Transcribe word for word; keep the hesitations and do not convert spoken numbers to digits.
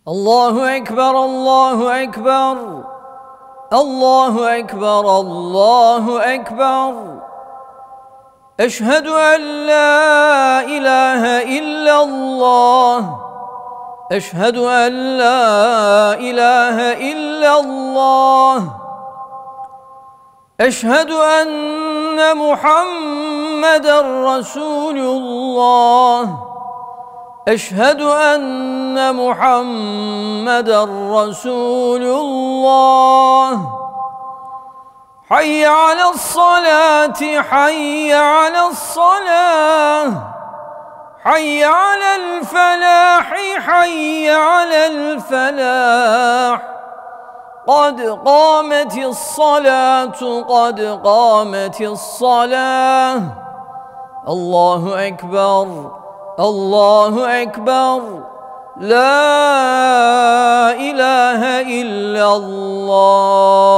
الله أكبر الله أكبر الله أكبر الله أكبر. أشهد أن لا إله إلا الله أشهد أن لا إله إلا الله أشهد أن محمدًا رسول الله أشهد أن محمدًا رسول الله. حي على الصلاة حي على الصلاة حي على الفلاح حي على الفلاح. قد قامت الصلاة قد قامت الصلاة. الله أكبر الله أكبر. لا إله إلا الله.